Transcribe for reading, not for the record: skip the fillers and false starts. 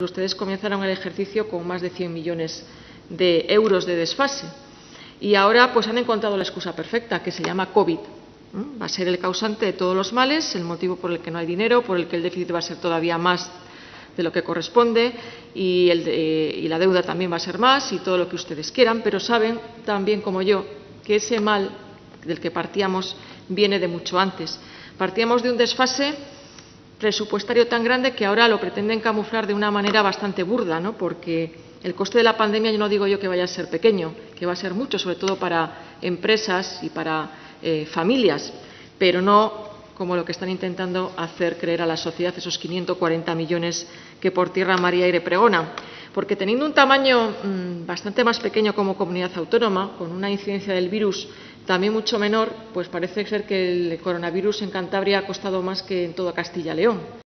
Ustedes comenzaron el ejercicio con más de 100 millones de euros de desfase y ahora pues han encontrado la excusa perfecta, que se llama COVID. Va a ser el causante de todos los males, el motivo por el que no hay dinero, por el que el déficit va a ser todavía más de lo que corresponde y la deuda también va a ser más y todo lo que ustedes quieran, pero saben tan bien como yo que ese mal del que partíamos viene de mucho antes. Partíamos de un desfase presupuestario tan grande que ahora lo pretenden camuflar de una manera bastante burda, ¿no? Porque el coste de la pandemia, yo no digo yo que vaya a ser pequeño, que va a ser mucho, sobre todo para empresas y para familias, pero no como lo que están intentando hacer creer a la sociedad, esos 540 millones que por tierra, mar y aire pregonan. Porque teniendo un tamaño bastante más pequeño como comunidad autónoma, con una incidencia del virus también mucho menor, pues parece ser que el coronavirus en Cantabria ha costado más que en toda Castilla y León.